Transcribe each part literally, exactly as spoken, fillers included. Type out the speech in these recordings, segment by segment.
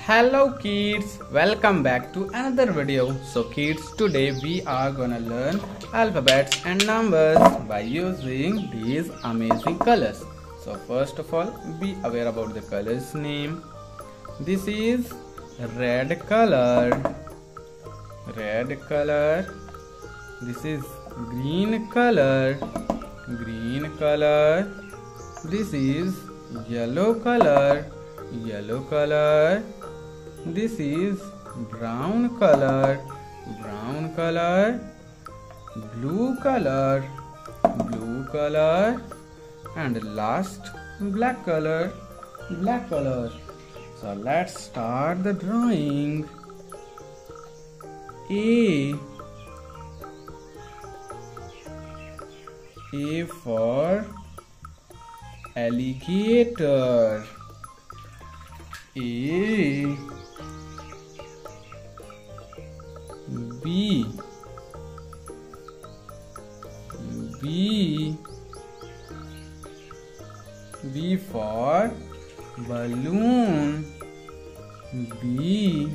Hello kids, welcome back to another video. So kids, today we are gonna learn alphabets and numbers by using these amazing colors. So first of all, be aware about the colors name. This is red color, red color. This is green color, green color. This is yellow color, yellow color. This is brown color, brown color. Blue color, blue color. And last, black color, black color. So let's start the drawing. A A for alligator. A. B B B for balloon. B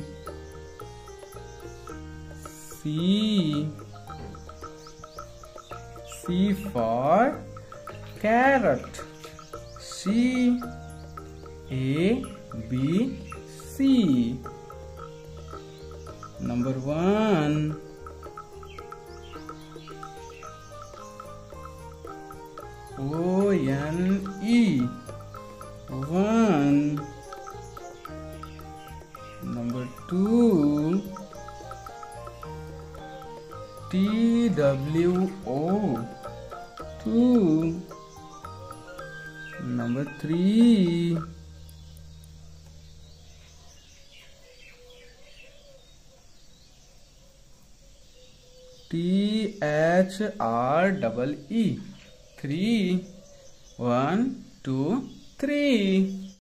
C C for carrot. C A B C. Number one. O N E. One. Number two. T W O. Two. Number three. T H R E E. Three. One, two, three.